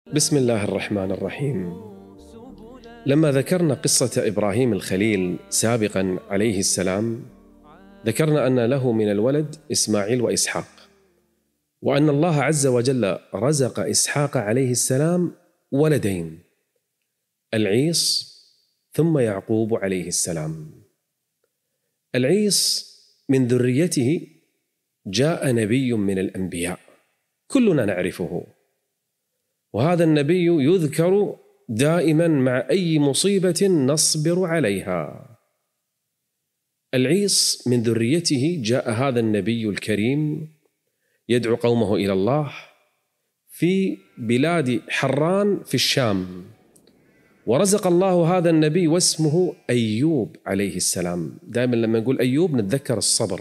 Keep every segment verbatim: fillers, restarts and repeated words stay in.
بسم الله الرحمن الرحيم. لما ذكرنا قصة إبراهيم الخليل سابقا عليه السلام، ذكرنا أن له من الولد إسماعيل وإسحاق، وأن الله عز وجل رزق إسحاق عليه السلام ولدين، العيص ثم يعقوب عليه السلام. العيص من ذريته جاء نبي من الأنبياء كلنا نعرفه، وهذا النبي يذكر دائما مع أي مصيبة نصبر عليها. العيص من ذريته جاء هذا النبي الكريم يدعو قومه إلى الله في بلاد حران في الشام، ورزق الله هذا النبي واسمه أيوب عليه السلام. دائما لما نقول أيوب نتذكر الصبر،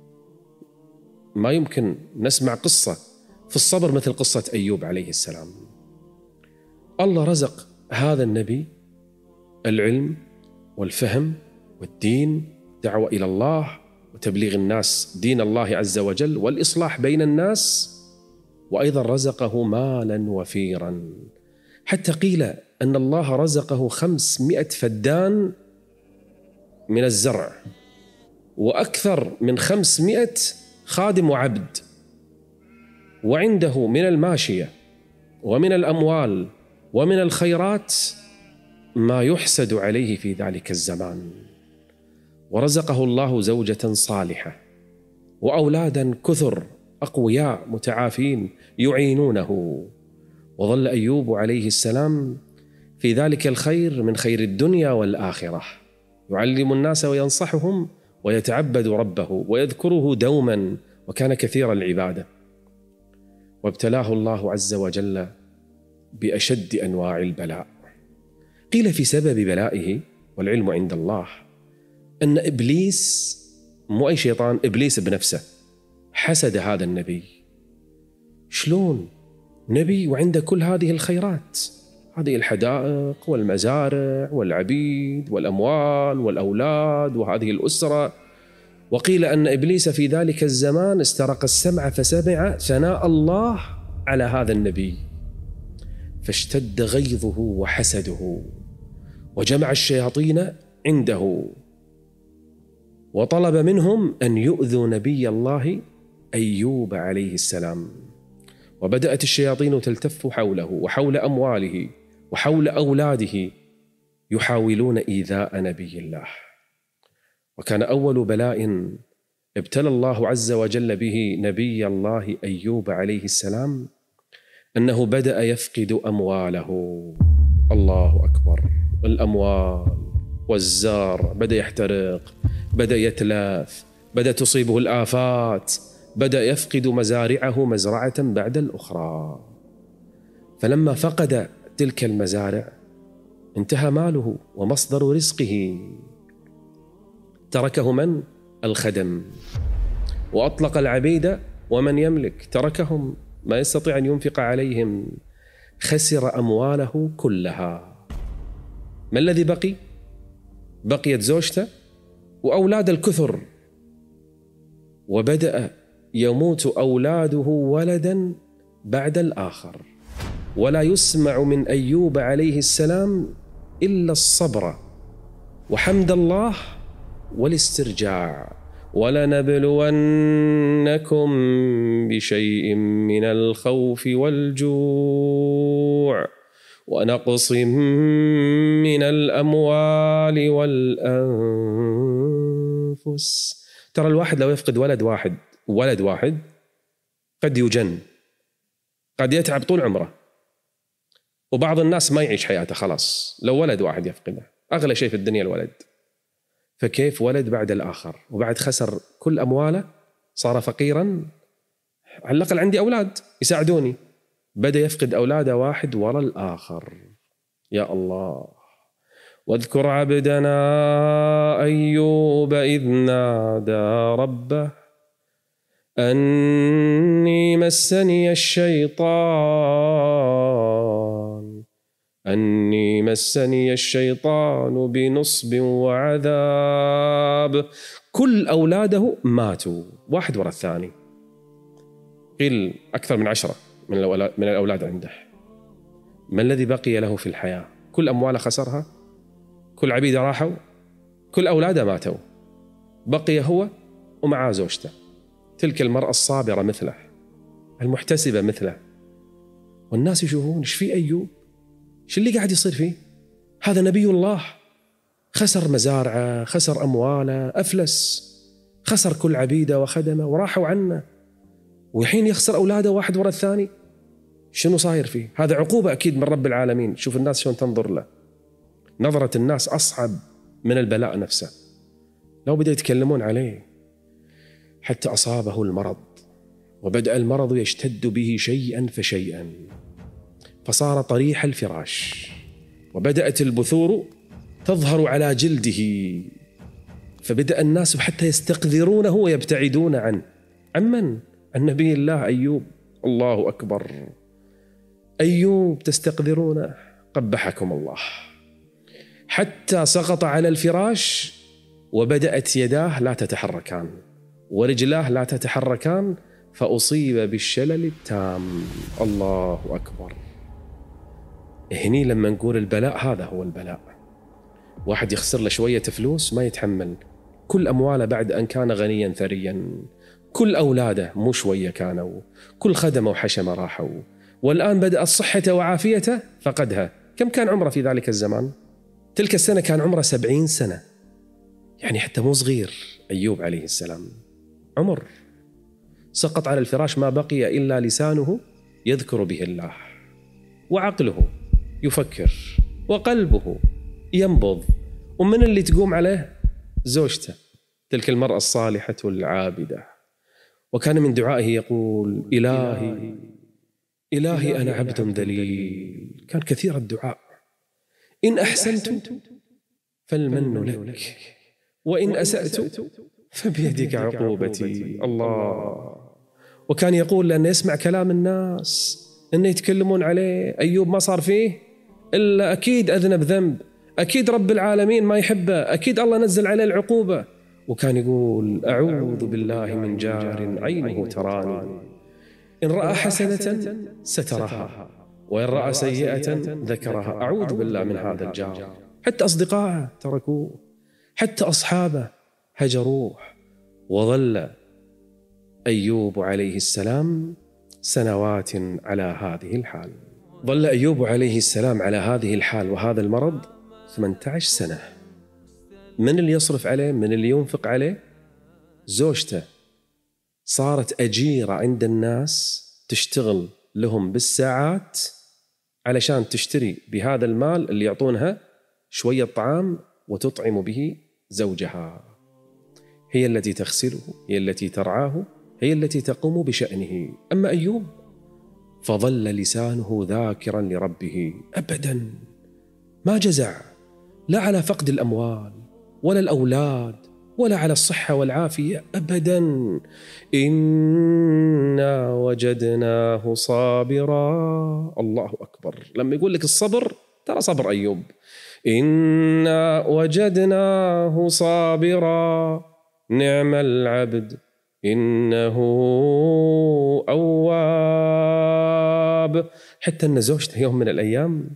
ما يمكن نسمع قصة في الصبر مثل قصة أيوب عليه السلام. الله رزق هذا النبي العلم والفهم والدين، دعوة إلى الله وتبليغ الناس دين الله عز وجل والإصلاح بين الناس، وأيضا رزقه مالا وفيرا، حتى قيل أن الله رزقه خمسمائة فدان من الزرع، وأكثر من خمسمائة خادم وعبد، وعنده من الماشية ومن الأموال ومن الخيرات ما يحسد عليه في ذلك الزمان. ورزقه الله زوجة صالحة وأولادا كثر أقوياء متعافين يعينونه. وظل أيوب عليه السلام في ذلك الخير من خير الدنيا والآخرة، يعلم الناس وينصحهم ويتعبد ربه ويذكره دوما، وكان كثير العبادة. وابتلاه الله عز وجل بأشد أنواع البلاء. قيل في سبب بلائه، والعلم عند الله، أن إبليس، مو أي شيطان، إبليس بنفسه حسد هذا النبي. شلون نبي وعنده كل هذه الخيرات، هذه الحدائق والمزارع والعبيد والأموال والأولاد وهذه الأسرة؟ وقيل أن إبليس في ذلك الزمان استرق السمع فسمع ثناء الله على هذا النبي، فاشتد غيظه وحسده، وجمع الشياطين عنده وطلب منهم أن يؤذوا نبي الله أيوب عليه السلام. وبدأت الشياطين تلتف حوله وحول أمواله وحول أولاده، يحاولون إيذاء نبي الله. وكان أول بلاء ابتلى الله عز وجل به نبي الله أيوب عليه السلام أنه بدأ يفقد أمواله. الله أكبر، الأموال والزار بدأ يحترق، بدأ يتلاف، بدأ تصيبه الآفات، بدأ يفقد مزارعه مزرعة بعد الأخرى. فلما فقد تلك المزارع انتهى ماله ومصدر رزقه، تركه من؟ الخدم، وأطلق العبيد ومن يملك تركهم، ما يستطيع أن ينفق عليهم، خسر أمواله كلها. ما الذي بقي؟ بقيت زوجته وأولاد الكثر، وبدأ يموت أولاده ولدا بعد الآخر، ولا يسمع من أيوب عليه السلام إلا الصبر وحمد الله والاسترجاع. ولنبلونكم بشيء من الخوف والجوع ونقص من الأموال والأنفس. ترى الواحد لو يفقد ولد واحد ولد واحد قد يجن، قد يتعب طول عمره، وبعض الناس ما يعيش حياته خلاص لو ولد واحد يفقده. أغلى شيء في الدنيا الولد، فكيف ولد بعد الآخر؟ وبعد خسر كل أمواله، صار فقيرا. على الأقل عندي أولاد يساعدوني، بدأ يفقد أولاده واحد وراء الآخر. يا الله. واذكر عبدنا أيوب إذ نادى ربه أني مسني الشيطان أني مسني الشيطان بنصب وعذاب. كل أولاده ماتوا واحد وراء الثاني، قيل أكثر من عشرة من الأولاد عنده. ما الذي بقي له في الحياة؟ كل أمواله خسرها، كل عبيده راحوا، كل أولاده ماتوا، بقي هو ومعاه زوجته، تلك المرأة الصابرة مثله، المحتسبة مثله. والناس يشوفون ايش في أيوب، ايش اللي قاعد يصير فيه؟ هذا نبي الله، خسر مزارعه، خسر أمواله، أفلس، خسر كل عبيده وخدمه وراحوا عنه، والحين يخسر أولاده واحد ورا الثاني. شنو صاير فيه؟ هذا عقوبة أكيد من رب العالمين. شوف الناس شلون تنظر له، نظرة الناس أصعب من البلاء نفسه. لو بدأوا يتكلمون عليه حتى أصابه المرض، وبدأ المرض يشتد به شيئا فشيئا، فصار طريح الفراش، وبدأت البثور تظهر على جلده، فبدأ الناس حتى يستقذرونه ويبتعدون عنه. عمن؟ عن نبي الله أيوب. الله أكبر، أيوب تستقذرونه، قبحكم الله. حتى سقط على الفراش وبدأت يداه لا تتحركان ورجلاه لا تتحركان، فأصيب بالشلل التام. الله أكبر. هني لما نقول البلاء، هذا هو البلاء. واحد يخسر له شوية فلوس ما يتحمل، كل أمواله بعد أن كان غنيا ثريا، كل أولاده مو شوية كانوا، كل خدمه وحشمه راحوا، والآن بدأ صحته وعافيته فقدها. كم كان عمره في ذلك الزمان؟ تلك السنة كان عمره سبعين سنة، يعني حتى مو صغير أيوب عليه السلام. عمر سقط على الفراش، ما بقي إلا لسانه يذكر به الله، وعقله يفكر، وقلبه ينبض. ومن اللي تقوم عليه؟ زوجته، تلك المرأة الصالحة العابدة. وكان من دعائه يقول: إلهي إلهي أنا عبد ذليل. كان كثير الدعاء. إن أحسنت فالمن لك، وإن أسأت فبيدك عقوبتي. الله. وكان يقول لأنه يسمع كلام الناس أنه يتكلمون عليه، أيوب ما صار فيه إلا أكيد أذنب ذنب، أكيد رب العالمين ما يحبه، أكيد الله نزل عليه العقوبة. وكان يقول: أعوذ بالله من جار عينه تراني، إن رأى حسنة سترها، وإن رأى سيئة ذكرها. أعوذ بالله من هذا الجار. حتى أصدقائه تركوه، حتى أصحابه هجروه. وظل أيوب عليه السلام سنوات على هذه الحال. ظل أيوب عليه السلام على هذه الحال وهذا المرض ثمانية عشر سنة. من اللي يصرف عليه؟ من اللي ينفق عليه؟ زوجته صارت أجيرة عند الناس، تشتغل لهم بالساعات علشان تشتري بهذا المال اللي يعطونها شوية طعام وتطعم به زوجها. هي التي تغسله، هي التي ترعاه، هي التي تقوم بشأنه. أما أيوب فظل لسانه ذاكرا لربه أبدا، ما جزع لا على فقد الأموال ولا الأولاد ولا على الصحة والعافية أبدا. إنا وجدناه صابرا. الله أكبر. لما يقول لك الصبر، ترى صبر أيوب. إنا وجدناه صابرا نعم العبد إنه أواب. حتى أن زوجته يوم من الأيام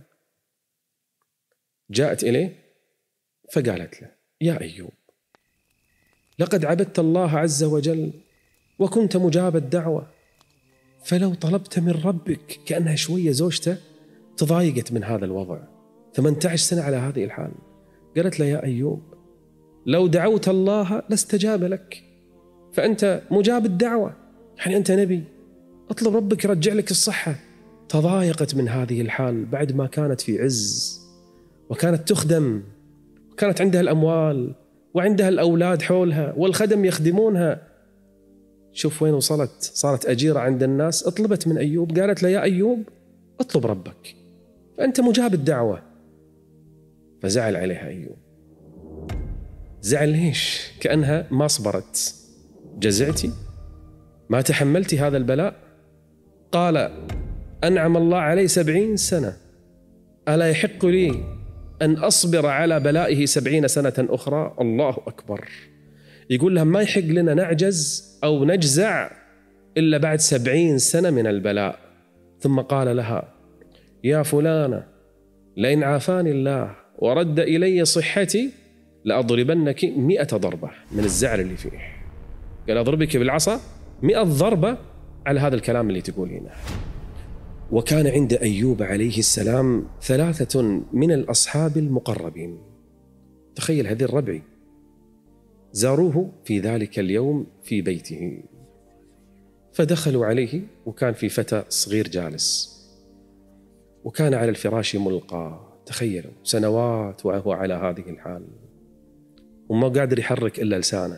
جاءت إليه فقالت له: يا أيوب، لقد عبدت الله عز وجل وكنت مجاب الدعوة، فلو طلبت من ربك. كأنها شوية زوجته تضايقت من هذا الوضع، ثمانية عشر سنة على هذه الحال. قالت له: يا أيوب، لو دعوت الله لاستجاب لك، فأنت مجاب الدعوة، يعني أنت نبي، اطلب ربك يرجع لك الصحة. تضايقت من هذه الحال بعد ما كانت في عز، وكانت تخدم، وكانت عندها الأموال وعندها الأولاد حولها والخدم يخدمونها. شوف وين وصلت، صارت أجيرة عند الناس. اطلبت من أيوب، قالت له: يا أيوب، اطلب ربك فأنت مجاب الدعوة. فزعل عليها أيوب. زعل ليش؟ كأنها ما صبرت. جزعتي؟ ما تحملتي هذا البلاء؟ قال: أنعم الله علي سبعين سنة، ألا يحق لي أن أصبر على بلائه سبعين سنة أخرى؟ الله أكبر. يقول لها: ما يحق لنا نعجز أو نجزع إلا بعد سبعين سنة من البلاء. ثم قال لها: يا فلانة لئن عافاني الله ورد إلي صحتي لأضربنك مئة ضربة من الزعل اللي فيه. قال أضربك بالعصا مئة ضربة على هذا الكلام اللي تقولينه. وكان عند أيوب عليه السلام ثلاثة من الأصحاب المقربين، تخيل هذه الربعي، زاروه في ذلك اليوم في بيته، فدخلوا عليه وكان في فتى صغير جالس، وكان على الفراش ملقى، تخيلوا سنوات وهو على هذه الحال وما قادر يحرك إلا لسانه.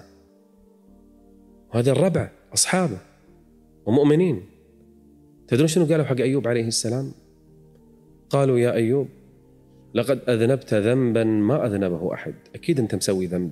وهذا الربع أصحابه ومؤمنين. تدرون شنو قالوا حق أيوب عليه السلام؟ قالوا يا أيوب لقد أذنبت ذنبا ما أذنبه أحد، أكيد أنت مسوي ذنب،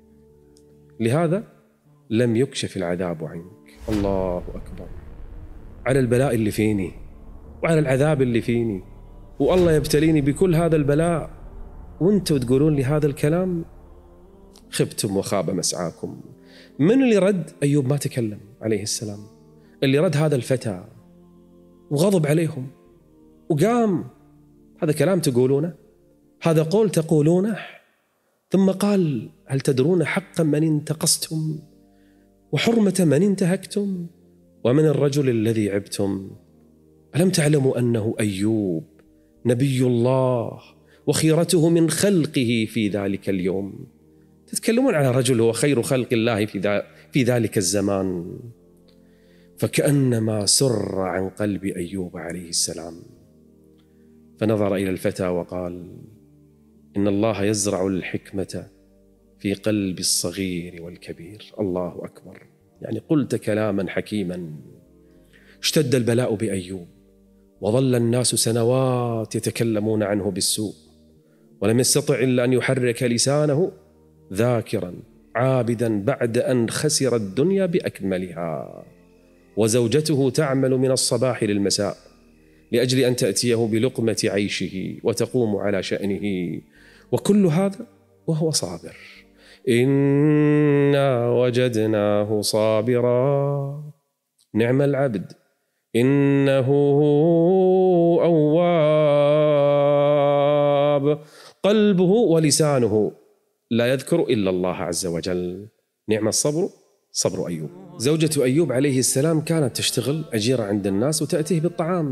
لهذا لم يكشف العذاب عنك. الله أكبر على البلاء اللي فيني وعلى العذاب اللي فيني، والله يبتليني بكل هذا البلاء وانتوا تقولون لي هذا الكلام؟ خبتم وخاب مسعاكم. من اللي رد؟ أيوب ما تكلم عليه السلام، اللي رد هذا الفتى وغضب عليهم وقام. هذا كلام تقولونه؟ هذا قول تقولونه؟ ثم قال هل تدرون حق من انتقصتم وحرمة من انتهكتم ومن الرجل الذي عبتم؟ ألم تعلموا أنه أيوب نبي الله وخيرته من خلقه في ذلك اليوم؟ تتكلمون على رجل هو خير خلق الله في, في ذلك الزمان. فكأنما سر عن قلب أيوب عليه السلام، فنظر إلى الفتى وقال إن الله يزرع الحكمة في قلب الصغير والكبير. الله أكبر، يعني قلت كلاما حكيما. اشتد البلاء بأيوب وظل الناس سنوات يتكلمون عنه بالسوء، ولم يستطع إلا أن يحرك لسانه ذاكرا عابدا بعد أن خسر الدنيا بأكملها، وزوجته تعمل من الصباح للمساء لأجل أن تأتيه بلقمة عيشه وتقوم على شأنه، وكل هذا وهو صابر. إنا وجدناه صابرا نعم العبد إنه أواب، قلبه ولسانه لا يذكر إلا الله عز وجل. نعم الصبر صبر أيوب. زوجة أيوب عليه السلام كانت تشتغل أجيرة عند الناس وتأتيه بالطعام.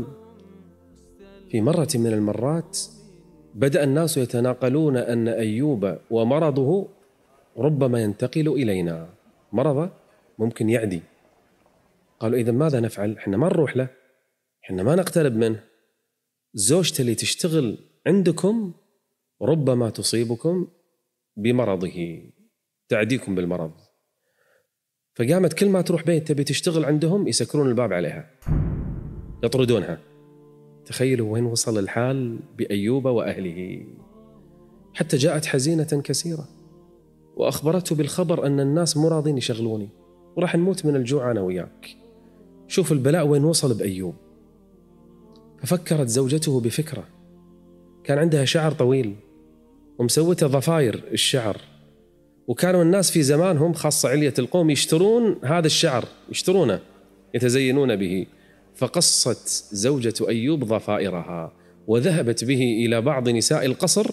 في مرة من المرات بدأ الناس يتناقلون أن أيوب ومرضه ربما ينتقل إلينا، مرضه ممكن يعدي. قالوا إذا ماذا نفعل؟ إحنا ما نروح له، إحنا ما نقترب منه، زوجته اللي تشتغل عندكم ربما تصيبكم بمرضه، تعديكم بالمرض. فقامت كل ما تروح بيت تبي تشتغل عندهم يسكرون الباب عليها، يطردونها. تخيلوا وين وصل الحال بأيوب وأهله. حتى جاءت حزينة كثيرة وأخبرته بالخبر أن الناس مو راضين يشغلوني وراح نموت من الجوع أنا وياك. شوف البلاء وين وصل بأيوب. ففكرت زوجته بفكرة، كان عندها شعر طويل ومسوته ضفاير الشعر، وكانوا الناس في زمانهم خاصة علية القوم يشترون هذا الشعر، يشترونه يتزينون به. فقصت زوجة أيوب ضفائرها وذهبت به إلى بعض نساء القصر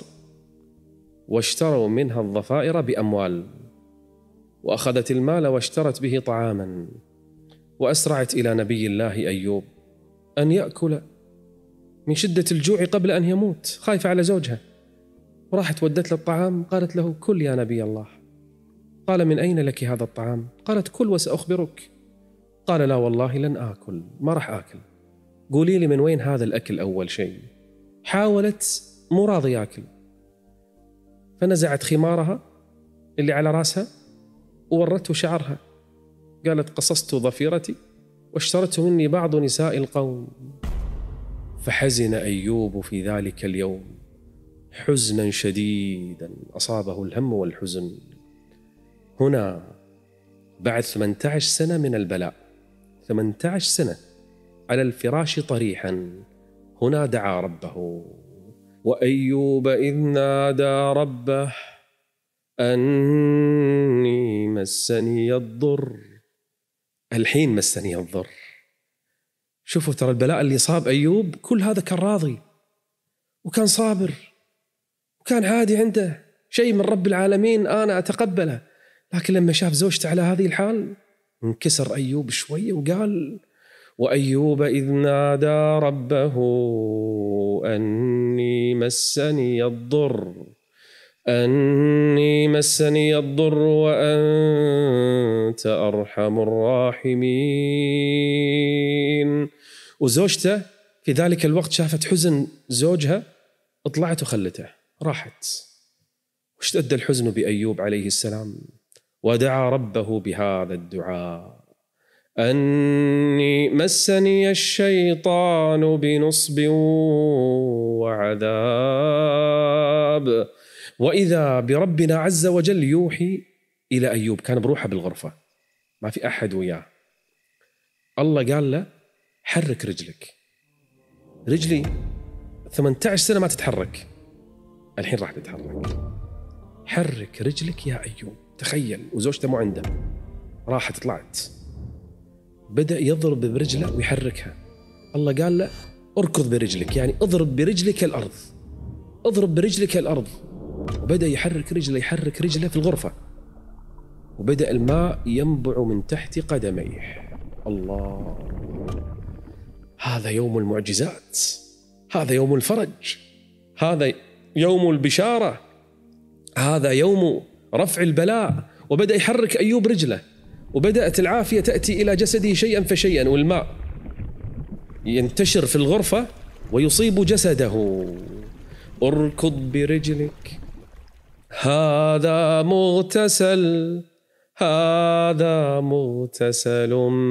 واشتروا منها الضفائر بأموال، وأخذت المال واشترت به طعاما، وأسرعت إلى نبي الله أيوب أن يأكل من شدة الجوع قبل أن يموت، خايفة على زوجها. وراحت ودت له الطعام، قالت له كل يا نبي الله. قال من أين لك هذا الطعام؟ قالت كل وسأخبرك. قال لا والله لن آكل، ما راح آكل، قولي لي من وين هذا الأكل أول شيء. حاولت مو راضي ياكل، فنزعت خمارها اللي على رأسها وورته شعرها، قالت قصصت ضفيرتي واشترته مني بعض نساء القوم. فحزن أيوب في ذلك اليوم حزنا شديدا، أصابه الهم والحزن. هنا بعد ثمانية عشر سنة من البلاء، ثمانية عشر سنة على الفراش طريحا، هنا دعا ربه. وأيوب إذ نادى ربه أني مسني الضر. الحين مسني الضر. شوفوا ترى البلاء اللي صاب أيوب كل هذا كان راضي، وكان صابر وكان عادي عنده شيء من رب العالمين أنا أتقبله. لكن لما شاف زوجته على هذه الحال انكسر أيوب شوية وقال: وأيوب إذ نادى ربه أني مسني الضر أني مسني الضر وأنت أرحم الراحمين. وزوجته في ذلك الوقت شافت حزن زوجها، طلعت وخلته راحت. واشتد الحزن بأيوب عليه السلام ودعا ربه بهذا الدعاء: أني مسني الشيطان بنصب وعذاب. وإذا بربنا عز وجل يوحي إلى أيوب، كان بروحه بالغرفة ما في أحد وياه، الله قال له: حرك رجلك. رجلي ثمانية عشر سنة ما تتحرك، الحين راح تتحرك. حرك رجلك يا أيوب. تخيل، وزوجته مو عنده، راحت طلعت، بدأ يضرب برجله ويحركها. الله قال له: اركض برجلك، يعني اضرب برجلك الأرض، اضرب برجلك الأرض. وبدأ يحرك رجله يحرك رجله في الغرفة، وبدأ الماء ينبع من تحت قدميه. الله، هذا يوم المعجزات، هذا يوم الفرج، هذا يوم البشارة، هذا يوم رفع البلاء. وبدأ يحرك أيوب رجله، وبدأت العافية تأتي إلى جسده شيئا فشيئا، والماء ينتشر في الغرفة ويصيب جسده. اركض برجلك، هذا مغتسل، هذا مغتسل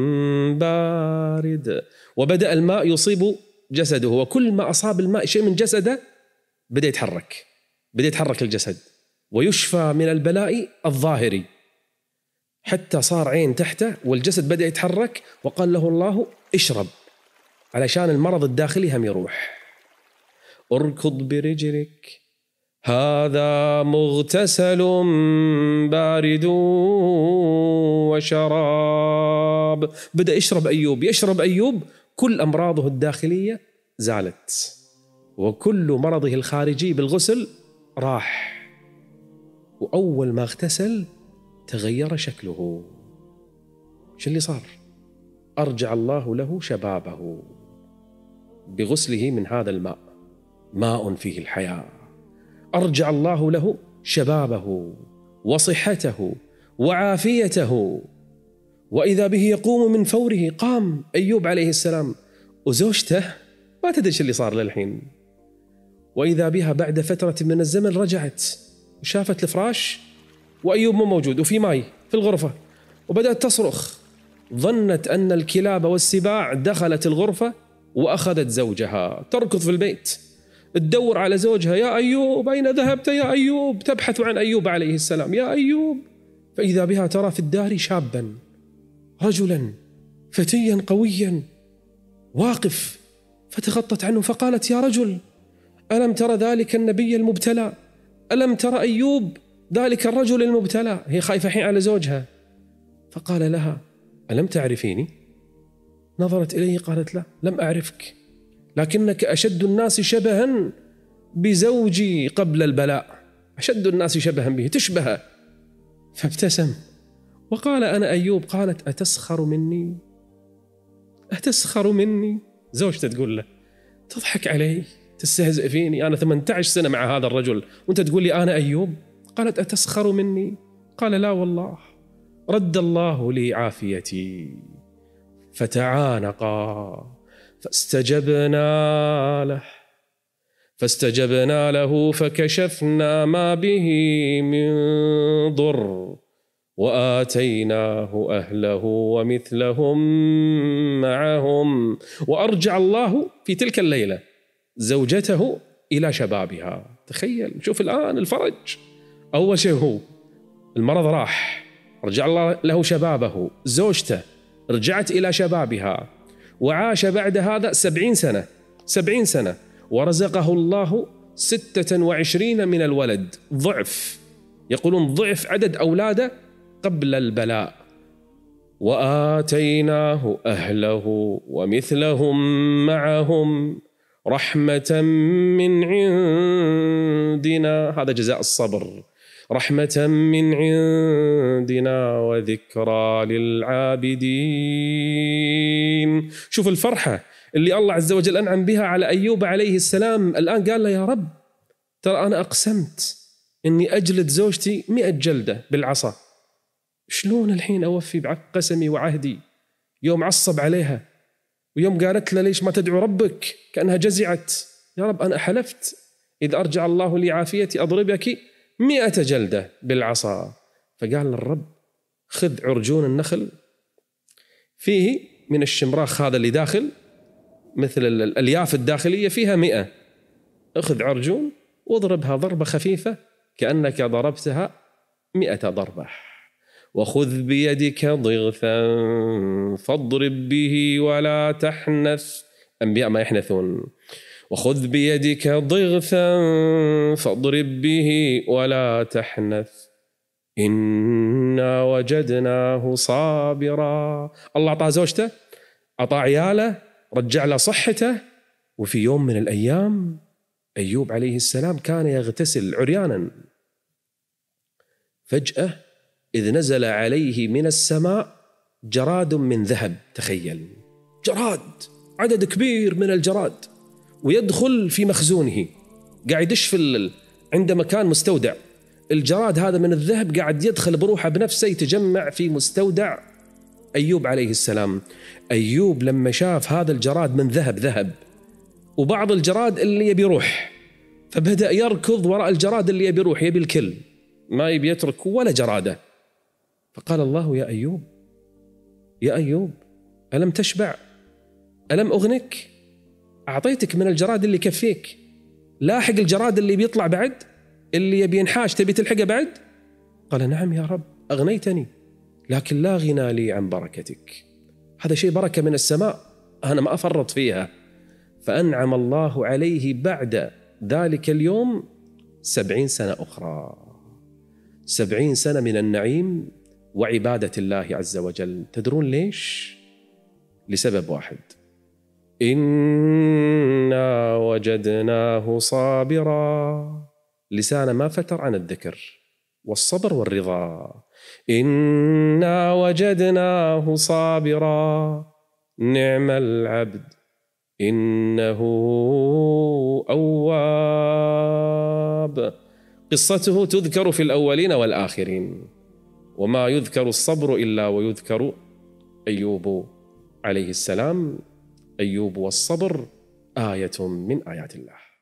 بارد. وبدأ الماء يصيب جسده، وكل ما أصاب الماء شيء من جسده بدأ يتحرك، بدأ يتحرك الجسد ويشفى من البلاء الظاهري، حتى صار عين تحته والجسد بدأ يتحرك. وقال له الله: اشرب، علشان المرض الداخلي هم يروح. اركض برجلك، هذا مغتسل بارد وشراب. بدأ يشرب أيوب، يشرب أيوب، كل أمراضه الداخلية زالت، وكل مرضه الخارجي بالغسل راح. وأول ما اغتسل تغير شكله. شو اللي صار؟ أرجع الله له شبابه بغسله من هذا الماء، ماء فيه الحياة. أرجع الله له شبابه وصحته وعافيته. وإذا به يقوم من فوره، قام أيوب عليه السلام، وزوجته ما تدري شو اللي صار للحين. وإذا بها بعد فترة من الزمن رجعت وشافت الفراش وأيوب مو موجود، وفي ماي في الغرفة، وبدأت تصرخ. ظنت أن الكلاب والسباع دخلت الغرفة وأخذت زوجها، تركض في البيت تدور على زوجها: يا أيوب أين ذهبت يا أيوب؟ تبحث عن أيوب عليه السلام، يا أيوب. فإذا بها ترى في الدار شابا، رجلا فتيا قويا واقف، فتغطت عنه فقالت: يا رجل، ألم ترى ذلك النبي المبتلى؟ ألم ترى أيوب ذلك الرجل المبتلى؟ هي خايفة حين على زوجها. فقال لها: ألم تعرفيني؟ نظرت إليه قالت: لا، لم أعرفك، لكنك أشد الناس شبها بزوجي قبل البلاء، أشد الناس شبها به، تشبه. فابتسم وقال: أنا أيوب. قالت: أتسخر مني؟ أتسخر مني؟ زوجته تقول له، تضحك علي، تستهزئ فيني، أنا ثمانية عشر سنة مع هذا الرجل وأنت تقول لي أنا أيوب؟ قالت: أتسخر مني؟ قال: لا والله، رد الله لي عافيتي. فتعانقا فاستجبنا له فاستجبنا له فكشفنا ما به من ضر وآتيناه أهله ومثلهم معهم. وأرجع الله في تلك الليلة زوجته إلى شبابها. تخيل، شوف الآن الفرج. أول شيء هو المرض راح، رجع الله له شبابه، زوجته رجعت إلى شبابها، وعاش بعد هذا سبعين سنة سبعين سنة ورزقه الله ستة وعشرين من الولد، ضعف، يقولون ضعف عدد أولاده قبل البلاء. وآتيناه أهله ومثلهم معهم رحمة من عندنا، هذا جزاء الصبر، رحمة من عندنا وذكرى للعابدين. شوف الفرحة اللي الله عز وجل أنعم بها على أيوب عليه السلام. الآن قال له يا رب ترى أنا أقسمت إني أجلد زوجتي مئة جلدة بالعصا، شلون الحين أوفي بقسمي وعهدي؟ يوم عصب عليها ويوم قالت له ليش ما تدعو ربك كأنها جزعت، يا رب أنا حلفت إذا أرجع الله لي عافيتي أضربك مئة جلدة بالعصا. فقال للرب خذ عرجون النخل فيه من الشمراخ هذا اللي داخل مثل الألياف الداخلية فيها مئة، أخذ عرجون واضربها ضربة خفيفة كأنك ضربتها مئة ضربة. وخذ بيدك ضغثا فاضرب به ولا تحنث، أنبياء ما يحنثون. وخذ بيدك ضغثا فاضرب به ولا تحنث إنا وجدناه صابرا. الله أعطاه زوجته، أعطاه عياله، رجع له صحته. وفي يوم من الأيام أيوب عليه السلام كان يغتسل عريانا، فجأة إذ نزل عليه من السماء جراد من ذهب. تخيل جراد، عدد كبير من الجراد، ويدخل في مخزونه، قاعد يشفل عند مكان مستودع. الجراد هذا من الذهب قاعد يدخل بروحه بنفسه يتجمع في مستودع أيوب عليه السلام. أيوب لما شاف هذا الجراد من ذهب ذهب وبعض الجراد اللي يبي روح، فبدأ يركض وراء الجراد اللي يبي روح، يبي الكل، ما يبي يترك ولا جرادة. فقال الله يا أيوب يا أيوب ألم تشبع؟ ألم أغنك؟ أعطيتك من الجراد اللي كفيك، لاحق الجراد اللي بيطلع بعد، اللي يبي ينحاش تبي تلحقه بعد؟ قال نعم يا رب أغنيتني، لكن لا غنى لي عن بركتك. هذا شيء بركة من السماء أنا ما أفرط فيها. فأنعم الله عليه بعد ذلك اليوم سبعين سنة أخرى، سبعين سنة من النعيم وعبادة الله عز وجل. تدرون ليش؟ لسبب واحد، إنا وجدناه صابرا، لسانه ما فتر عن الذكر والصبر والرضا. إنا وجدناه صابرا نعم العبد إنه أواب. قصته تذكر في الأولين والآخرين، وما يذكر الصبر إلا ويذكر أيوب عليه السلام. أيوب والصبر آية من آيات الله.